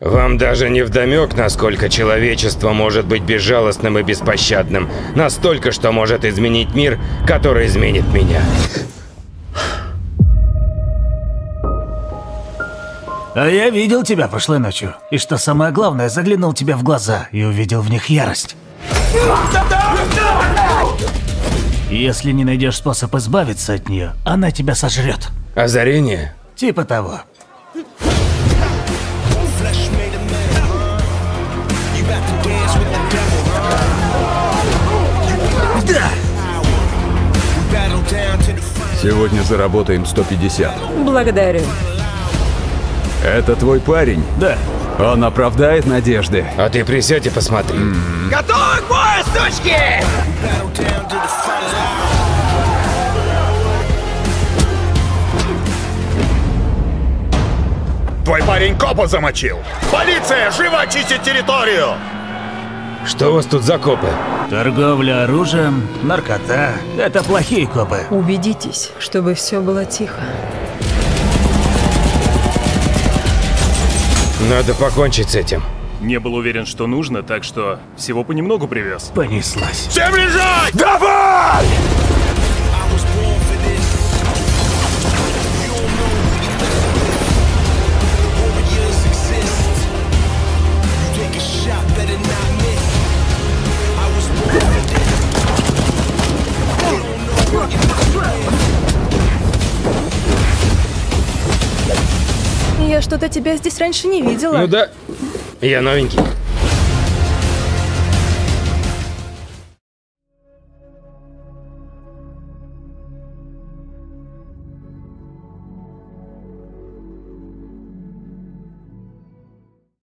Вам даже не вдомек, насколько человечество может быть безжалостным и беспощадным. Настолько, что может изменить мир, который изменит меня. А я видел тебя прошлой ночью. И что самое главное, заглянул тебе в глаза и увидел в них ярость. Если не найдешь способ избавиться от нее, она тебя сожрет. Озарение? Типа того. Да! Сегодня заработаем 150. Благодарю. Это твой парень? Да. Он оправдает надежды. А ты присядь и посмотри. Готовы к бою, сучки! Твой парень копа замочил! Полиция, живо очистить территорию! Что у вас тут за копы? Торговля оружием, наркота. Это плохие копы. Убедитесь, чтобы все было тихо. Надо покончить с этим. Не был уверен, что нужно, так что всего понемногу привез. Понеслась. Всем лежать! Давай! Я что-то тебя здесь раньше не видела. Ну да, я новенький.